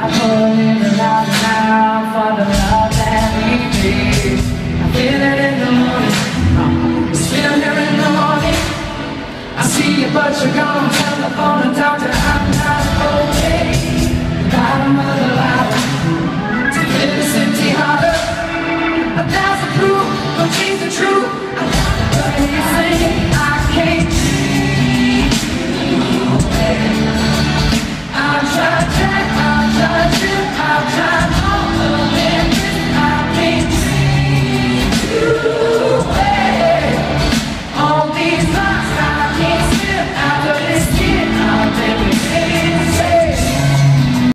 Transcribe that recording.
I put in a lot now for the love that we need. I feel it in the morning, still here in the morning. I see you but you're gone, tell the phone and talk to